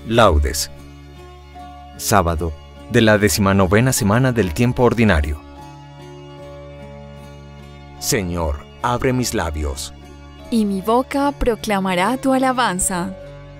Laudes. Sábado de la 19ª semana del tiempo ordinario. Señor, abre mis labios, y mi boca proclamará tu alabanza.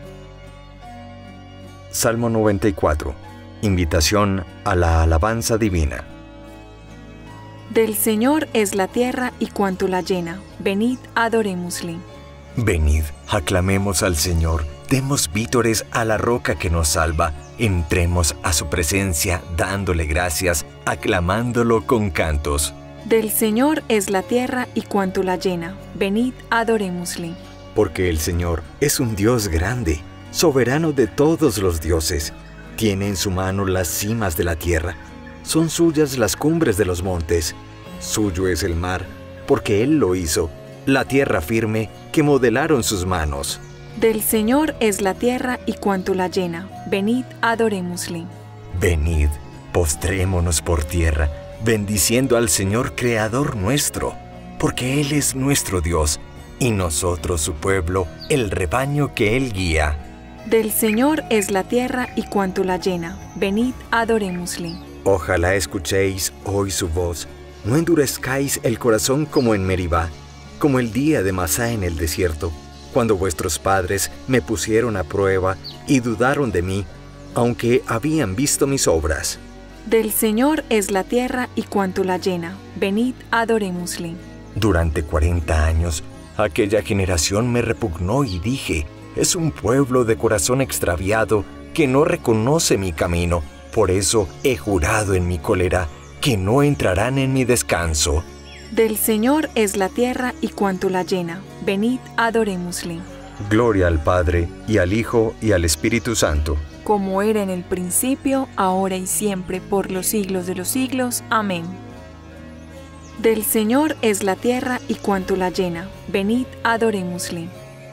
Salmo 94. Invitación a la alabanza divina. Del Señor es la tierra y cuanto la llena. Venid, adorémosle. Venid, aclamemos al Señor, demos vítores a la roca que nos salva, entremos a su presencia dándole gracias, aclamándolo con cantos. Del Señor es la tierra y cuanto la llena. Venid, adorémosle. Porque el Señor es un Dios grande, soberano de todos los dioses. Tiene en su mano las cimas de la tierra. Son suyas las cumbres de los montes. Suyo es el mar, porque Él lo hizo, la tierra firme que modelaron sus manos. Del Señor es la tierra y cuanto la llena. Venid, adorémosle. Venid, postrémonos por tierra, bendiciendo al Señor Creador nuestro, porque Él es nuestro Dios, y nosotros su pueblo, el rebaño que Él guía. Del Señor es la tierra y cuanto la llena. Venid, adorémosle. Ojalá escuchéis hoy su voz, no endurezcáis el corazón como en Meribá, como el día de Masá en el desierto, cuando vuestros padres me pusieron a prueba y dudaron de mí, aunque habían visto mis obras. Del Señor es la tierra y cuanto la llena. Venid, adorémosle. Durante 40 años, aquella generación me repugnó y dije, es un pueblo de corazón extraviado que no reconoce mi camino. Por eso he jurado en mi cólera que no entrarán en mi descanso. Del Señor es la tierra y cuanto la llena. Venid, adorémosle. Gloria al Padre, y al Hijo, y al Espíritu Santo. Como era en el principio, ahora y siempre, por los siglos de los siglos. Amén. Del Señor es la tierra y cuanto la llena. Venid, adorémosle.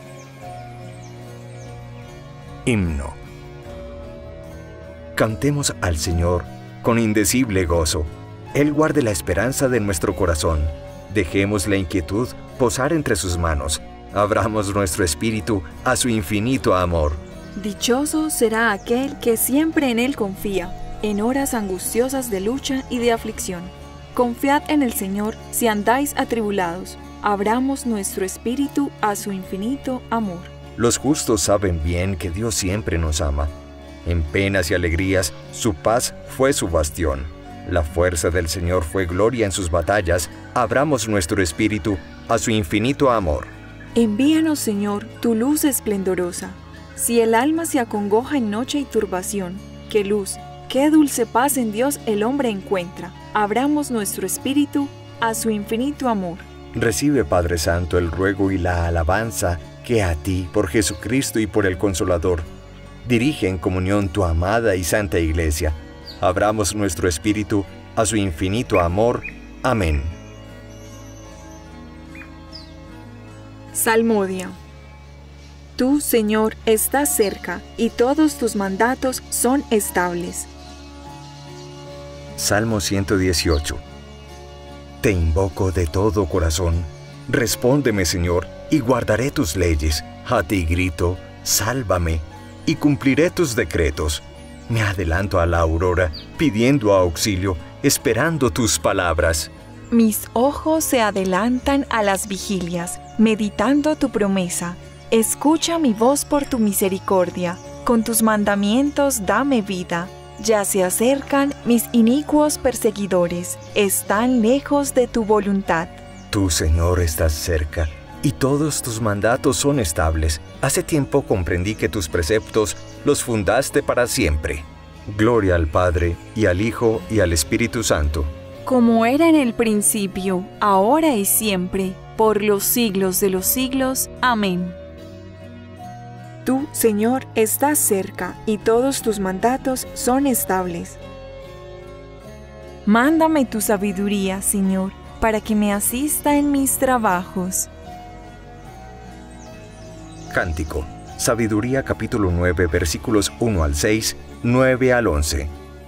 Himno. Cantemos al Señor con indecible gozo. Él guarde la esperanza de nuestro corazón. Dejemos la inquietud posar entre sus manos. Abramos nuestro espíritu a su infinito amor. Dichoso será aquel que siempre en Él confía, en horas angustiosas de lucha y de aflicción. Confiad en el Señor si andáis atribulados. Abramos nuestro espíritu a su infinito amor. Los justos saben bien que Dios siempre nos ama. En penas y alegrías, su paz fue su bastión. La fuerza del Señor fue gloria en sus batallas. Abramos nuestro espíritu a su infinito amor. Envíanos, Señor, tu luz esplendorosa. Si el alma se acongoja en noche y turbación, qué luz, qué dulce paz en Dios el hombre encuentra. Abramos nuestro espíritu a su infinito amor. Recibe, Padre Santo, el ruego y la alabanza que a ti, por Jesucristo y por el Consolador, dirige en comunión tu amada y santa Iglesia. Abramos nuestro espíritu a su infinito amor. Amén. Salmodia. Tú, Señor, estás cerca, y todos tus mandatos son estables. Salmo 118. Te invoco de todo corazón. Respóndeme, Señor, y guardaré tus leyes. A ti grito, sálvame, y cumpliré tus decretos. Me adelanto a la aurora, pidiendo auxilio, esperando tus palabras. Mis ojos se adelantan a las vigilias, meditando tu promesa. Escucha mi voz por tu misericordia. Con tus mandamientos dame vida. Ya se acercan mis inicuos perseguidores. Están lejos de tu voluntad. Tú, Señor, estás cerca, y todos tus mandatos son estables. Hace tiempo comprendí que tus preceptos los fundaste para siempre. Gloria al Padre, y al Hijo, y al Espíritu Santo. Como era en el principio, ahora y siempre, por los siglos de los siglos. Amén. Tú, Señor, estás cerca, y todos tus mandatos son estables. Mándame tu sabiduría, Señor, para que me asista en mis trabajos. Cántico. Sabiduría capítulo 9, versículos 1 al 6, 9 al 11.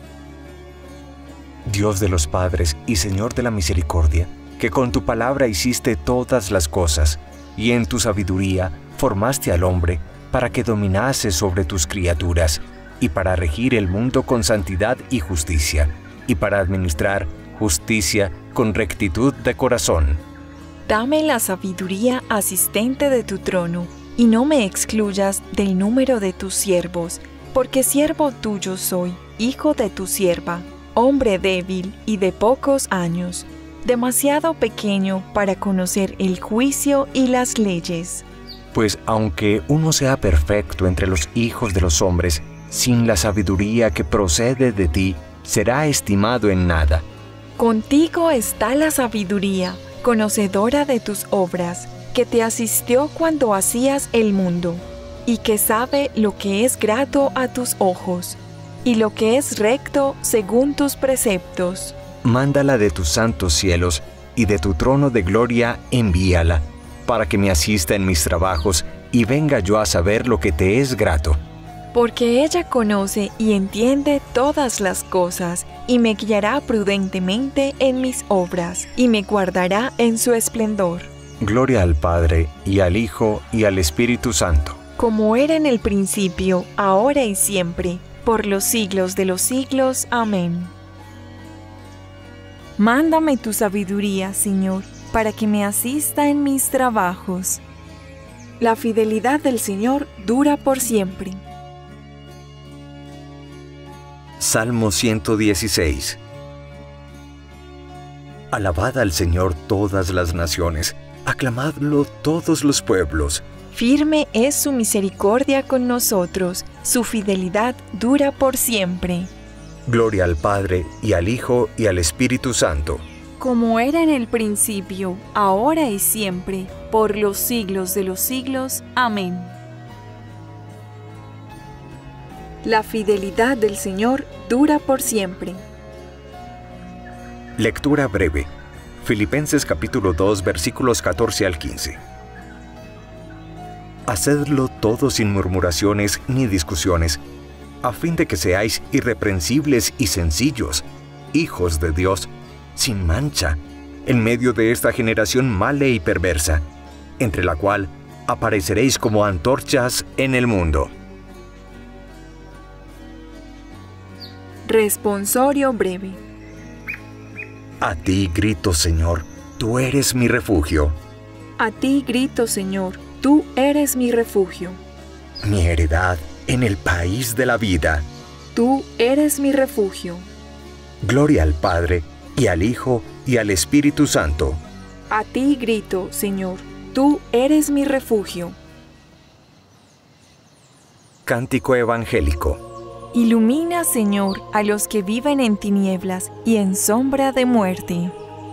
Dios de los padres y Señor de la misericordia, que con tu palabra hiciste todas las cosas, y en tu sabiduría formaste al hombre, para que dominases sobre tus criaturas, y para regir el mundo con santidad y justicia, y para administrar justicia con rectitud de corazón. Dame la sabiduría asistente de tu trono, y no me excluyas del número de tus siervos, porque siervo tuyo soy, hijo de tu sierva, hombre débil y de pocos años, demasiado pequeño para conocer el juicio y las leyes. Pues aunque uno sea perfecto entre los hijos de los hombres, sin la sabiduría que procede de ti, será estimado en nada. Contigo está la sabiduría, conocedora de tus obras, que te asistió cuando hacías el mundo, y que sabe lo que es grato a tus ojos, y lo que es recto según tus preceptos. Mándala de tus santos cielos, y de tu trono de gloria envíala, para que me asista en mis trabajos, y venga yo a saber lo que te es grato. Porque ella conoce y entiende todas las cosas, y me guiará prudentemente en mis obras, y me guardará en su esplendor. Gloria al Padre, y al Hijo, y al Espíritu Santo. Como era en el principio, ahora y siempre, por los siglos de los siglos. Amén. Mándame tu sabiduría, Señor, para que me asista en mis trabajos. La fidelidad del Señor dura por siempre. Salmo 116. Alabad al Señor todas las naciones, aclamadlo todos los pueblos. Firme es su misericordia con nosotros, su fidelidad dura por siempre. Gloria al Padre, y al Hijo, y al Espíritu Santo. Como era en el principio, ahora y siempre, por los siglos de los siglos. Amén. La fidelidad del Señor dura por siempre. Lectura breve. Filipenses capítulo 2, versículos 14 al 15. Hacedlo todo sin murmuraciones ni discusiones, a fin de que seáis irreprensibles y sencillos, hijos de Dios, sin mancha, en medio de esta generación mala y perversa, entre la cual apareceréis como antorchas en el mundo. Responsorio breve. A ti grito, Señor, tú eres mi refugio. A ti grito, Señor, tú eres mi refugio. Mi heredad en el país de la vida. Tú eres mi refugio. Gloria al Padre, y al Hijo, y al Espíritu Santo. A ti grito, Señor, tú eres mi refugio. Cántico evangélico. Ilumina, Señor, a los que viven en tinieblas y en sombra de muerte.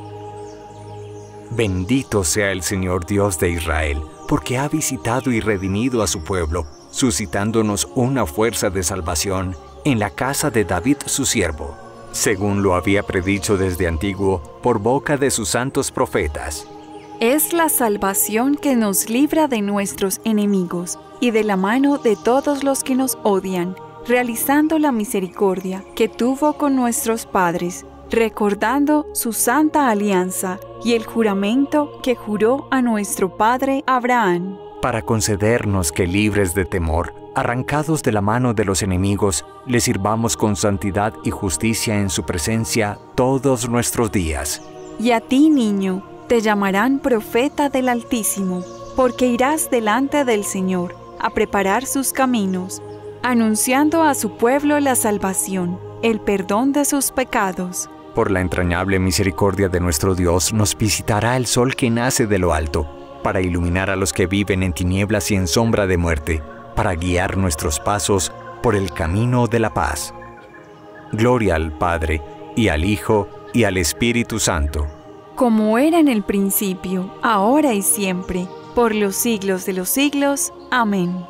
Bendito sea el Señor Dios de Israel, porque ha visitado y redimido a su pueblo, suscitándonos una fuerza de salvación en la casa de David su siervo, según lo había predicho desde antiguo por boca de sus santos profetas. Es la salvación que nos libra de nuestros enemigos y de la mano de todos los que nos odian, realizando la misericordia que tuvo con nuestros padres, recordando su santa alianza y el juramento que juró a nuestro padre Abraham. Para concedernos que, libres de temor, arrancados de la mano de los enemigos, le sirvamos con santidad y justicia en su presencia todos nuestros días. Y a ti, niño, te llamarán profeta del Altísimo, porque irás delante del Señor a preparar sus caminos, anunciando a su pueblo la salvación, el perdón de sus pecados. Por la entrañable misericordia de nuestro Dios nos visitará el sol que nace de lo alto, para iluminar a los que viven en tinieblas y en sombra de muerte, para guiar nuestros pasos por el camino de la paz. Gloria al Padre, y al Hijo, y al Espíritu Santo. Como era en el principio, ahora y siempre, por los siglos de los siglos. Amén.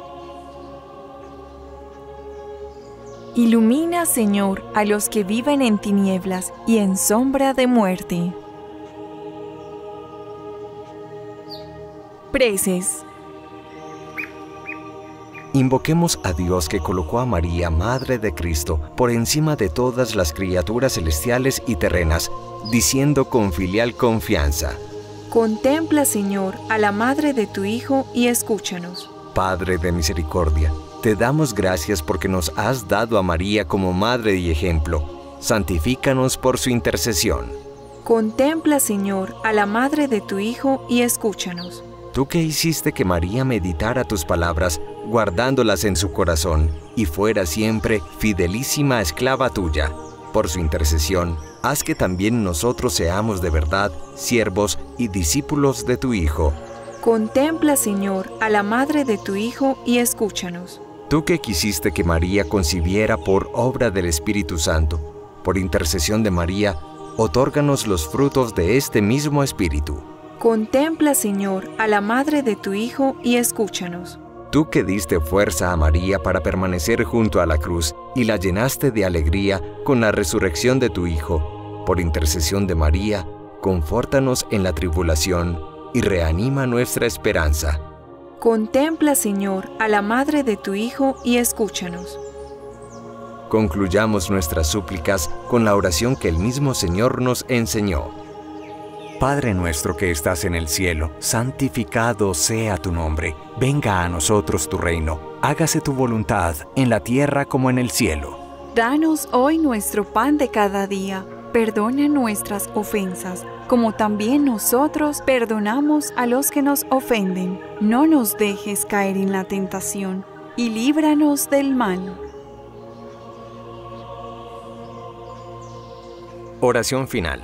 Ilumina, Señor, a los que viven en tinieblas y en sombra de muerte. Preces. Invoquemos a Dios que colocó a María, Madre de Cristo, por encima de todas las criaturas celestiales y terrenas, diciendo con filial confianza: Contempla, Señor, a la madre de tu Hijo y escúchanos. Padre de misericordia, te damos gracias porque nos has dado a María como madre y ejemplo. Santifícanos por su intercesión. Contempla, Señor, a la madre de tu Hijo y escúchanos. Tú que hiciste que María meditara tus palabras, guardándolas en su corazón, y fuera siempre fidelísima esclava tuya. Por su intercesión, haz que también nosotros seamos de verdad siervos y discípulos de tu Hijo. Contempla, Señor, a la madre de tu Hijo y escúchanos. Tú que quisiste que María concibiera por obra del Espíritu Santo, por intercesión de María, otórganos los frutos de este mismo Espíritu. Contempla, Señor, a la madre de tu Hijo y escúchanos. Tú que diste fuerza a María para permanecer junto a la cruz y la llenaste de alegría con la resurrección de tu Hijo, por intercesión de María, confórtanos en la tribulación y reanima nuestra esperanza. Contempla, Señor, a la madre de tu Hijo y escúchanos. Concluyamos nuestras súplicas con la oración que el mismo Señor nos enseñó. Padre nuestro que estás en el cielo, santificado sea tu nombre. Venga a nosotros tu reino. Hágase tu voluntad en la tierra como en el cielo. Danos hoy nuestro pan de cada día. Perdona nuestras ofensas, como también nosotros perdonamos a los que nos ofenden. No nos dejes caer en la tentación, y líbranos del mal. Oración final.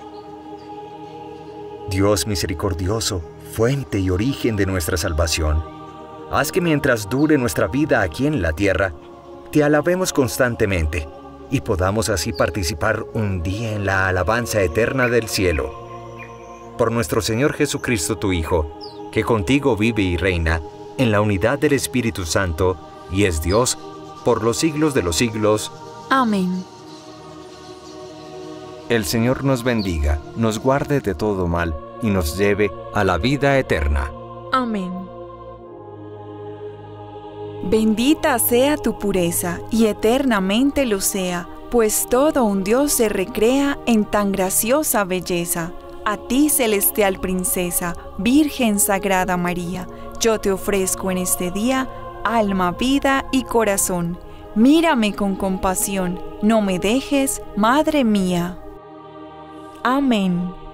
Dios misericordioso, fuente y origen de nuestra salvación, haz que mientras dure nuestra vida aquí en la tierra, te alabemos constantemente y podamos así participar un día en la alabanza eterna del cielo. Por nuestro Señor Jesucristo, tu Hijo, que contigo vive y reina en la unidad del Espíritu Santo y es Dios por los siglos de los siglos. Amén. El Señor nos bendiga, nos guarde de todo mal y nos lleve a la vida eterna. Amén. Bendita sea tu pureza y eternamente lo sea, pues todo un Dios se recrea en tan graciosa belleza. A ti, celestial princesa, Virgen Sagrada María, yo te ofrezco en este día alma, vida y corazón. Mírame con compasión, no me dejes, Madre mía. Amén.